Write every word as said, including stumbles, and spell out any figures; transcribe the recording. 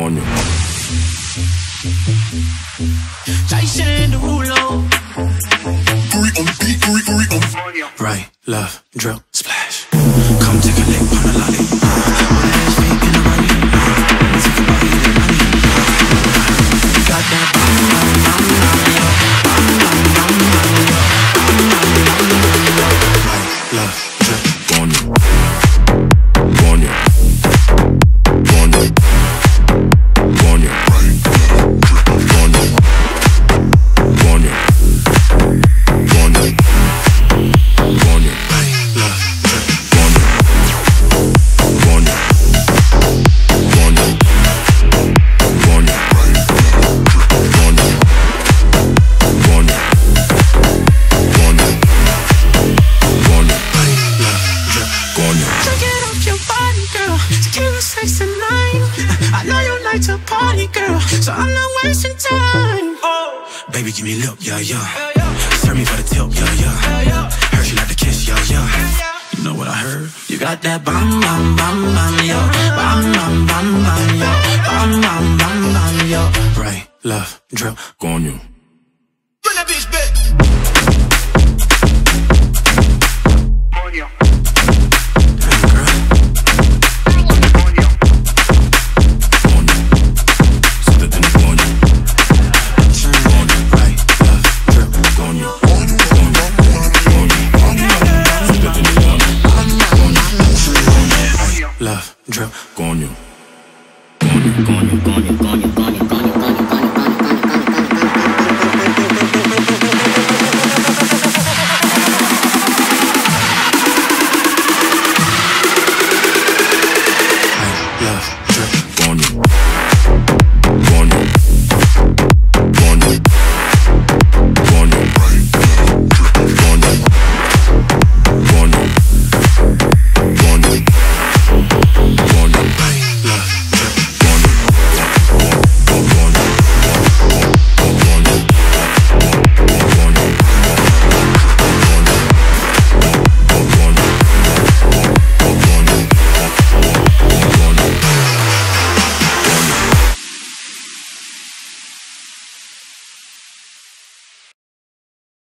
coño. Jason Derulo. Curry on the beat, curry, curry on the Right, left, drill, splash. Come take a lick on the lolly. All that ass fake in the money. Take a bite of the money. Got that bum, bum, bum, bum, yo. Bum, bum, bum, bum, yo. Bum, bum, bum, bum, yo. Right, left, drill, coño. Coño. Coño. Coño. Coño. Coño. Coño. Coño. Right, left, drill, coño. Coño. Coño. Coño. Coño. Coño. Coño. Coño. Right, left, drill, coño. Check it out your body, girl. Tequila, sex, and nine. I know you like to party, girl, so I'm not wasting time. Oh, Baby, give me lip, yeah, yeah. Serve me for the tip, yeah, yeah. Heard you like to kiss, yeah, yeah. You know what I heard? You got that bam, bam, bam, bam, yo. Bam, bam, bam, bam, yo. Bam, bam, bam, bam, yo. Right, left, drip, coño. bring that bitch back. Damn, girl. Coño. Slip in the coño. Coño, right, left, drip, coño. Coño, coño, coño. Slip in the coño. Coño, coño, right, left, drip, coño. Coño, coño,